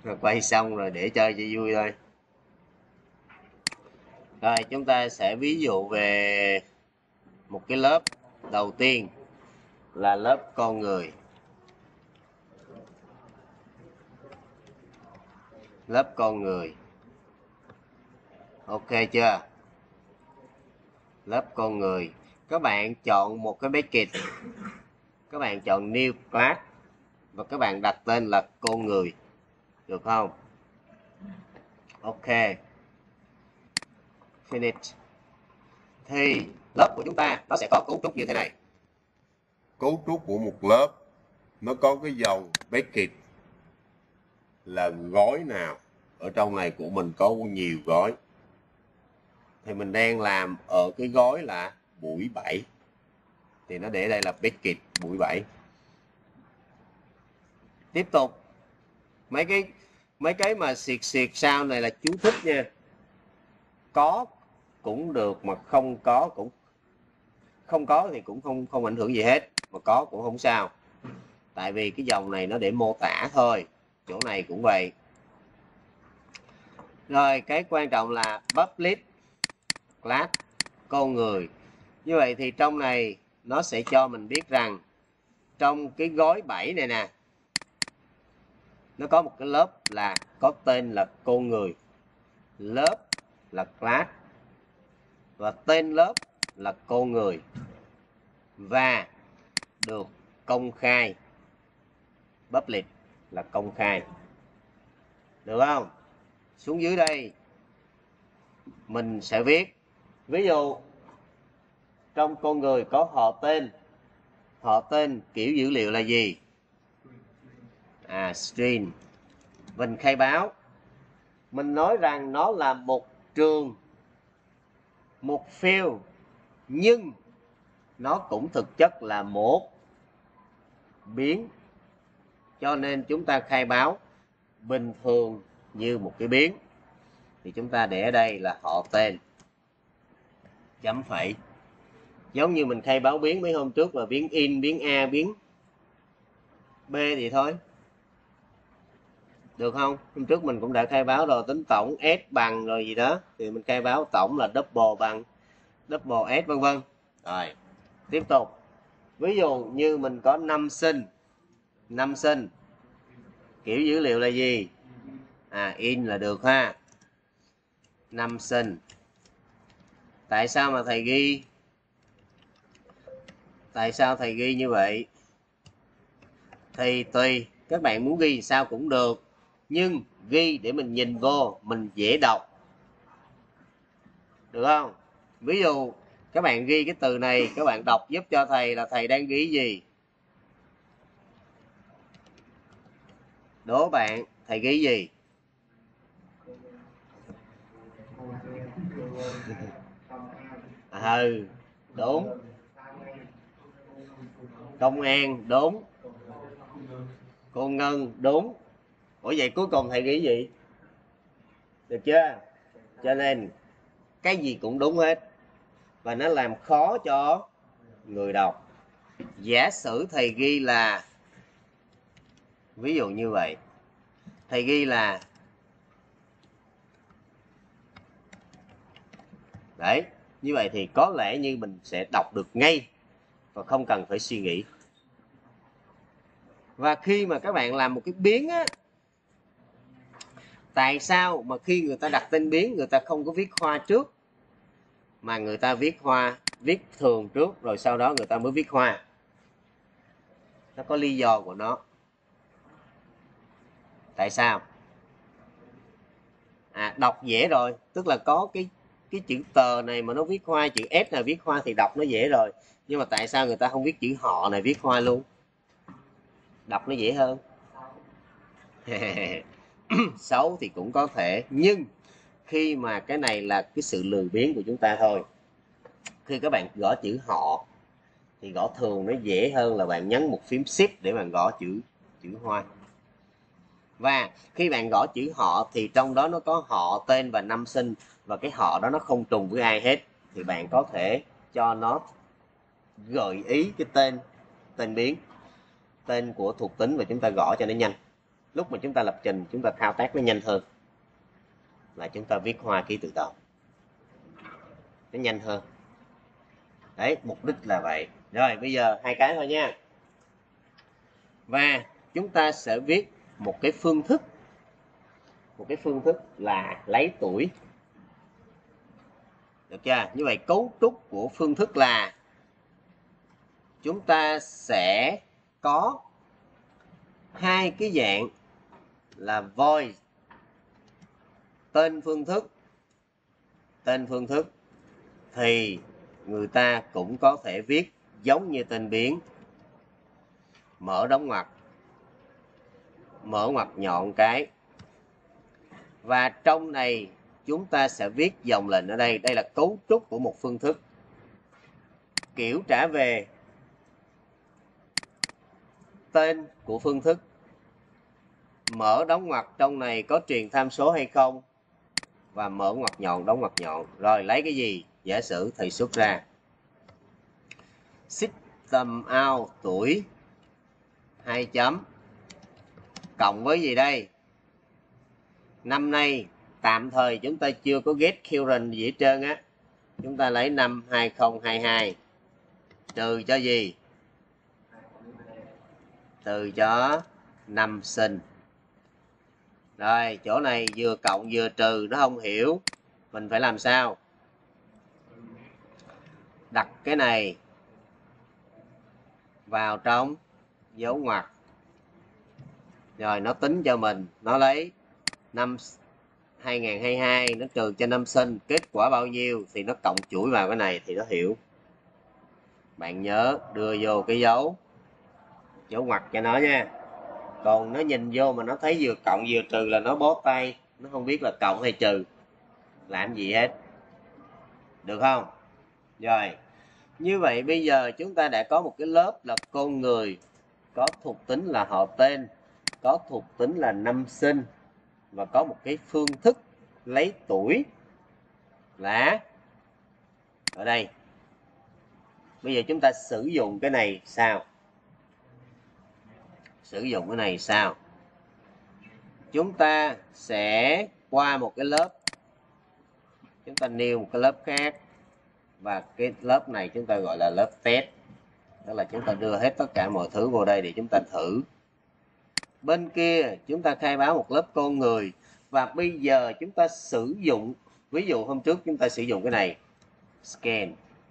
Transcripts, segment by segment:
Quay xong rồi để chơi cho vui thôi. Rồi chúng ta sẽ ví dụ về một cái lớp đầu tiên là lớp con người. Lớp con người. Ok chưa? Lớp con người. Các bạn chọn một cái bracket. Các bạn chọn new class và các bạn đặt tên là con người. Được không? Ok. Finish. Thì lớp của chúng ta nó sẽ có cấu trúc như thế này. Cấu trúc của một lớp nó có cái dòng bracket là gói nào. Ở trong này của mình có nhiều gói. Thì mình đang làm ở cái gói là buổi 7. Thì nó để đây là bracket buổi 7. Tiếp tục. Mấy cái mà xịt sau này là chú thích nha. Có cũng được mà không có cũng không có thì cũng không ảnh hưởng gì hết, mà có cũng không sao. Tại vì cái dòng này nó để mô tả thôi. Chỗ này cũng vậy. Rồi cái quan trọng là public class con người. Như vậy thì trong này nó sẽ cho mình biết rằng trong cái gói 7 này nè, nó có một cái lớp là có tên là con người, lớp là class và tên lớp là con người và được công khai. Public là công khai. Được không? Xuống dưới đây mình sẽ viết, ví dụ trong con người có họ tên. Họ tên kiểu dữ liệu là gì? String. Mình khai báo, mình nói rằng nó là một trường, một field, nhưng nó cũng thực chất là một biến. Cho nên chúng ta khai báo bình thường như một cái biến. Thì chúng ta để ở đây là họ tên. Chấm phẩy. Giống như mình khai báo biến mấy hôm trước là biến in, biến A, biến B thì thôi. Được không? Hôm trước mình cũng đã khai báo rồi, tính tổng S bằng rồi gì đó. Thì mình khai báo tổng là double bằng double S vân vân. Rồi, tiếp tục. Ví dụ như mình có năm sinh. Năm sinh. Kiểu dữ liệu là gì? In là được ha. Năm sinh. Tại sao mà thầy ghi? Tại sao thầy ghi như vậy? Thì tùy, các bạn muốn ghi sao cũng được. Nhưng ghi để mình nhìn vô, mình dễ đọc. Được không? Ví dụ các bạn ghi cái từ này, các bạn đọc giúp cho thầy là thầy đang ghi gì? Đố bạn, thầy ghi gì? Đúng. Công an, đúng. Cô Ngân, đúng. Ủa vậy cuối cùng thầy ghi gì? Được chưa? Cho nên cái gì cũng đúng hết. Và nó làm khó cho người đọc. Giả sử thầy ghi là, ví dụ như vậy, thầy ghi là, đấy, như vậy thì có lẽ như mình sẽ đọc được ngay và không cần phải suy nghĩ. Và khi mà các bạn làm một cái biến á, tại sao mà khi người ta đặt tên biến người ta không có viết hoa trước mà người ta viết thường trước rồi sau đó người ta mới viết hoa? Nó có lý do của nó. Tại sao? Đọc dễ rồi, tức là có cái chữ tờ này mà nó viết hoa, chữ S này viết hoa thì đọc nó dễ rồi. Nhưng mà tại sao người ta không viết chữ họ này viết hoa luôn? Đọc nó dễ hơn. Xấu thì cũng có thể, nhưng khi mà cái này là cái sự lười biếng của chúng ta thôi. Khi các bạn gõ chữ họ thì gõ thường nó dễ hơn là bạn nhấn một phím shift để bạn gõ chữ hoa. Và khi bạn gõ chữ họ thì trong đó nó có họ, tên và năm sinh, và cái họ đó nó không trùng với ai hết, thì bạn có thể cho nó gợi ý cái tên biến, tên của thuộc tính, và chúng ta gõ cho nó nhanh. lúc mà chúng ta lập trình chúng ta thao tác nó nhanh hơn là chúng ta viết hoa ký tự đầu, nó nhanh hơn. Đấy, mục đích là vậy. Rồi bây giờ hai cái thôi nha. Và chúng ta sẽ viết một cái phương thức, là lấy tuổi. Được chưa? Như vậy cấu trúc của phương thức là chúng ta sẽ có hai cái dạng là void tên phương thức thì người ta cũng có thể viết giống như tên biến, mở đóng ngoặc, mở ngoặc nhọn cái. Và trong này chúng ta sẽ viết dòng lệnh ở đây. Đây là cấu trúc của một phương thức. Kiểu trả về tên của phương thức, mở đóng ngoặc trong này có truyền tham số hay không, và mở ngoặc nhọn, đóng ngoặc nhọn. Rồi lấy cái gì? Giả sử thầy xuất ra system out tuổi 2 chấm cộng với gì đây? Năm nay tạm thời chúng ta chưa có get current gì hết trơn á. Chúng ta lấy năm 2022 trừ cho gì? Trừ cho năm sinh. Rồi chỗ này vừa cộng vừa trừ nó không hiểu, mình phải làm sao? Đặt cái này vào trong dấu ngoặc, rồi nó tính cho mình, nó lấy năm 2022 nó trừ cho năm sinh, kết quả bao nhiêu thì nó cộng chuỗi vào cái này thì nó hiểu. Bạn nhớ đưa vô cái dấu ngoặc cho nó nha. Còn nó nhìn vô mà nó thấy vừa cộng vừa trừ là nó bó tay, nó không biết là cộng hay trừ, làm gì hết. Được không? Rồi, như vậy bây giờ chúng ta đã có một cái lớp là con người, có thuộc tính là họ tên, có thuộc tính là năm sinh, và có một cái phương thức lấy tuổi là ở đây. Bây giờ chúng ta sử dụng cái này sao? Chúng ta sẽ qua một cái lớp, chúng ta nêu một cái lớp khác, và cái lớp này chúng ta gọi là lớp test. Tức là chúng ta đưa hết tất cả mọi thứ vào đây để chúng ta thử. Bên kia chúng ta khai báo một lớp con người, và bây giờ chúng ta sử dụng, ví dụ hôm trước chúng ta sử dụng cái này scan.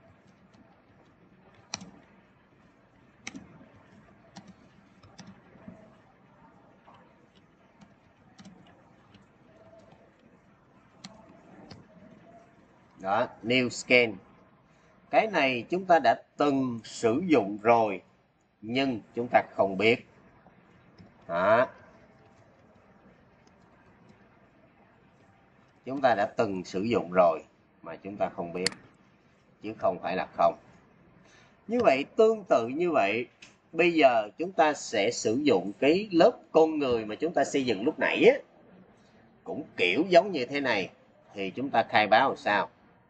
Đó, new scan. Cái này chúng ta đã từng sử dụng rồi nhưng chúng ta không biết. Đó. Chúng ta đã từng sử dụng rồi mà chúng ta không biết, chứ không phải là không. Như vậy tương tự như vậy, bây giờ chúng ta sẽ sử dụng cái lớp con người mà chúng ta xây dựng lúc nãy á, cũng kiểu giống như thế này, thì chúng ta khai báo làm sao?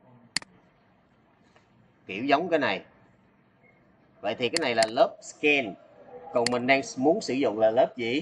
Kiểu giống cái này. Vậy thì cái này là lớp scan, còn mình đang muốn sử dụng là lớp gì?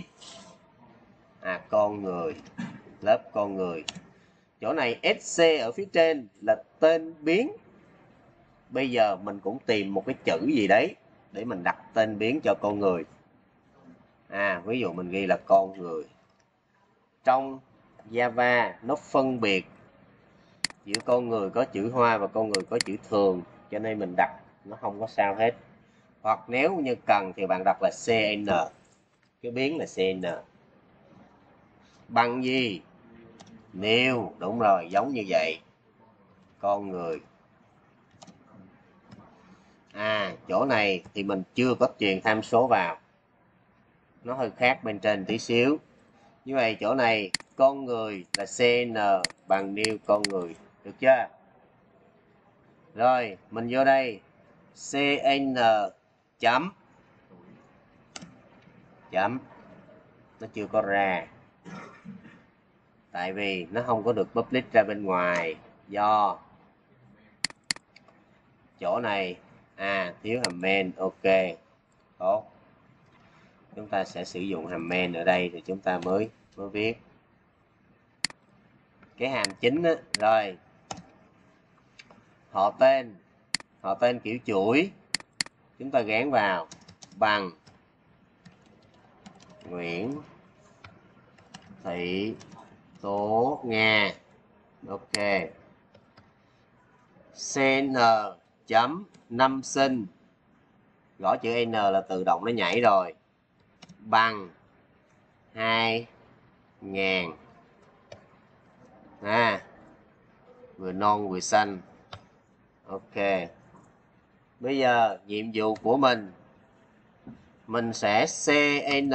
Con người. Lớp con người. Chỗ này SC ở phía trên là tên biến. Bây giờ mình cũng tìm một cái chữ gì đấy để mình đặt tên biến cho con người. Ví dụ mình ghi là con người. Trong Java nó phân biệt giữa con người có chữ hoa và con người có chữ thường, cho nên mình đặt nó không có sao hết. Hoặc nếu như cần thì bạn đặt là CN, cái biến là CN. Bằng gì? New, đúng rồi, giống như vậy. Con người. Chỗ này thì mình chưa có truyền tham số vào, nó hơi khác bên trên tí xíu. Như vậy chỗ này con người là CN bằng new con người, được chưa? Rồi mình vô đây CN chấm nó chưa có ra, tại vì nó không có được public ra bên ngoài, do chỗ này thiếu hàm main. Ok, tốt. chúng ta sẽ sử dụng hàm main ở đây thì chúng ta mới viết cái hàm chính á. Rồi họ tên kiểu chuỗi chúng ta gán vào bằng Nguyễn Thị Tố Nga. Ok. CN chấm năm sinh, gõ chữ N là tự động nó nhảy rồi, bằng 2000. Vừa non vừa xanh. Ok. Bây giờ nhiệm vụ của mình sẽ CN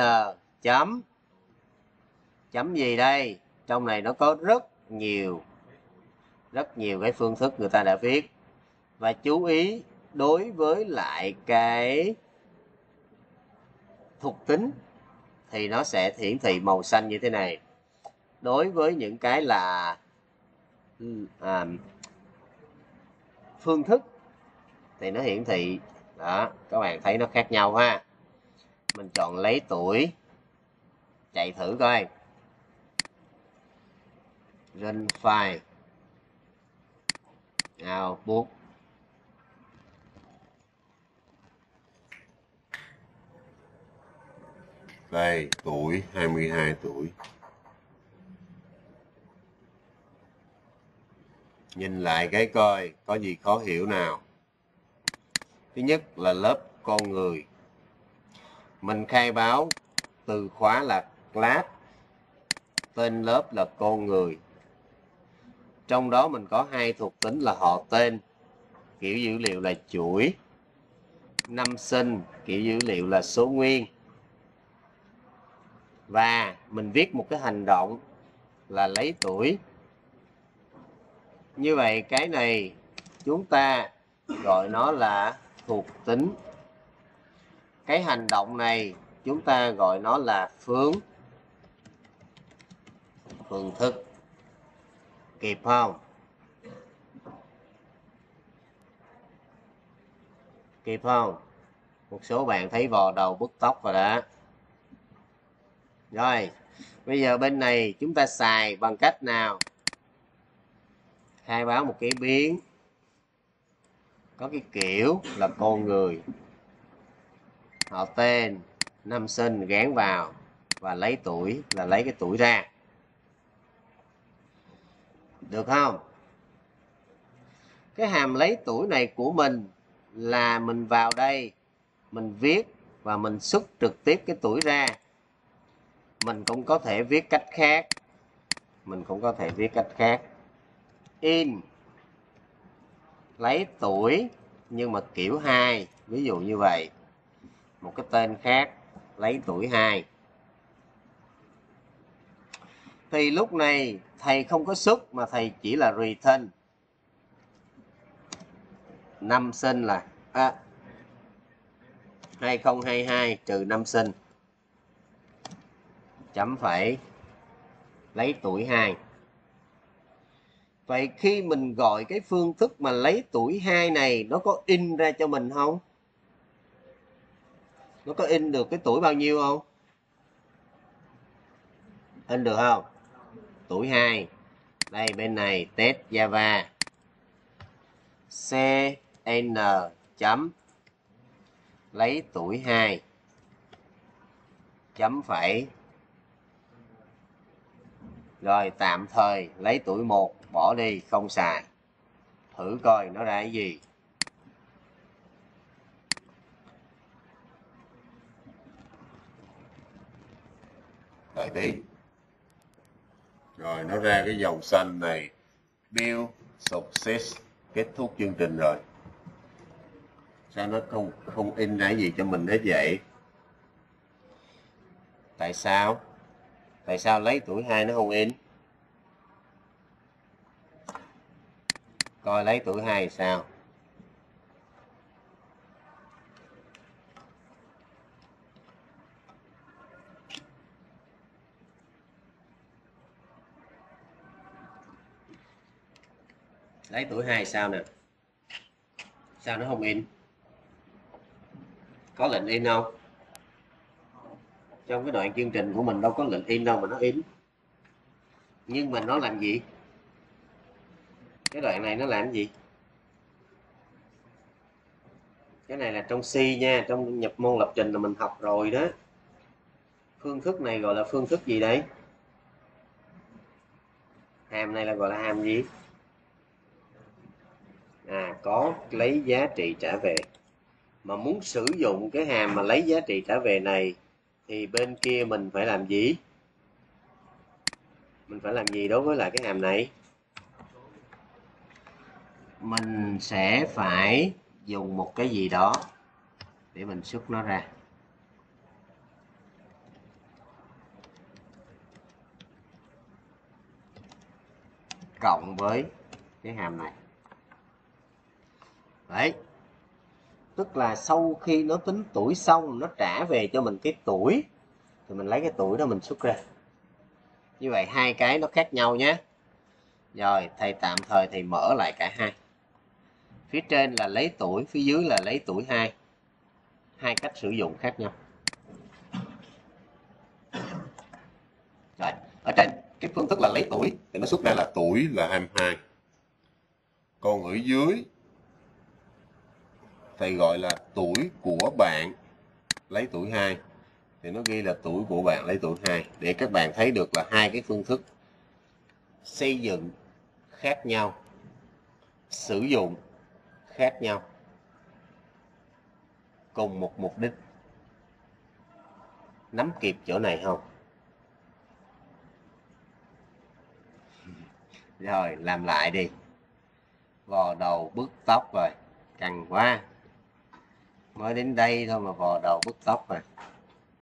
chấm gì đây? Trong này nó có rất nhiều cái phương thức người ta đã viết, và chú ý đối với lại cái thuộc tính thì nó sẽ hiển thị màu xanh như thế này. Đối với những cái là phương thức thì nó hiển thị đó, các bạn thấy nó khác nhau ha. Mình chọn lấy tuổi, chạy thử coi, run file, output. Đây, tuổi 22 tuổi. Nhìn lại cái coi có gì khó hiểu nào. Thứ nhất là lớp con người. Mình khai báo từ khóa là class, tên lớp là con người. Trong đó mình có hai thuộc tính là họ tên, kiểu dữ liệu là chuỗi, năm sinh, kiểu dữ liệu là số nguyên. Và mình viết một cái hành động là lấy tuổi. Như vậy cái này chúng ta gọi nó là thuộc tính. Cái hành động này chúng ta gọi nó là phương thức. Kịp không? Kịp không? Một số bạn thấy vò đầu bứt tóc rồi đó. Rồi, bây giờ bên này chúng ta xài bằng cách nào? Khai báo một cái biến có cái kiểu là con người, họ tên, năm sinh gán vào, và lấy tuổi là lấy cái tuổi ra. Được không? Cái hàm lấy tuổi này của mình là mình vào đây, mình viết và mình xuất trực tiếp cái tuổi ra. Mình cũng có thể viết cách khác. In lấy tuổi nhưng mà kiểu 2, ví dụ như vậy. Một cái tên khác lấy tuổi 2. Thì lúc này thầy không có xuất mà thầy chỉ là return. Năm sinh là 2022 trừ năm sinh, chấm phẩy, lấy tuổi 2. Vậy khi mình gọi cái phương thức mà lấy tuổi 2 này, nó có in ra cho mình không? Nó có in được cái tuổi bao nhiêu không? In được không? Tuổi 2. Đây bên này test Java. CN chấm lấy tuổi 2 chấm phẩy, rồi tạm thời lấy tuổi 1 bỏ đi, không xài. Thử coi nó ra cái gì. Đợi tí. Rồi nó ra cái dòng xanh này, build success, kết thúc chương trình rồi. Sao nó không in ra cái gì cho mình hết vậy? Tại sao? Tại sao lấy tuổi 2 nó không in? Coi lấy tuổi 2 sao? Lấy tuổi 2 sao nè? Sao nó không in? Có lệnh in không? Trong cái đoạn chương trình của mình đâu có lệnh in đâu mà nó in. Nhưng mà nó làm gì? Cái đoạn này nó làm gì? Cái này là trong C nha, trong nhập môn lập trình là mình học rồi đó. Phương thức này gọi là phương thức gì đấy? Hàm này là gọi là hàm gì? Có lấy giá trị trả về. Mà muốn sử dụng cái hàm mà lấy giá trị trả về này thì bên kia mình phải làm gì? Mình phải làm gì đối với lại cái hàm này? Mình sẽ phải dùng một cái gì đó để mình xuất nó ra. Cộng với cái hàm này. Đấy. Tức là sau khi nó tính tuổi xong, nó trả về cho mình cái tuổi, thì mình lấy cái tuổi đó mình xuất ra. Như vậy hai cái nó khác nhau nhé. Rồi, thầy tạm thời thầy mở lại cả hai. Phía trên là lấy tuổi, phía dưới là lấy tuổi 2. Hai cách sử dụng khác nhau. Rồi, ở trên cái phương thức là lấy tuổi thì nó xuất ra là Tuổi là 22. Còn ở dưới thầy gọi là tuổi của bạn lấy tuổi 2 thì nó ghi là tuổi của bạn lấy tuổi 2, để các bạn thấy được là hai cái phương thức xây dựng khác nhau, sử dụng khác nhau, cùng một mục đích. Nắm kịp chỗ này không? Rồi, làm lại đi. Vò đầu bứt tóc rồi, căng quá. Mới đến đây thôi mà vò đầu bứt tóc rồi.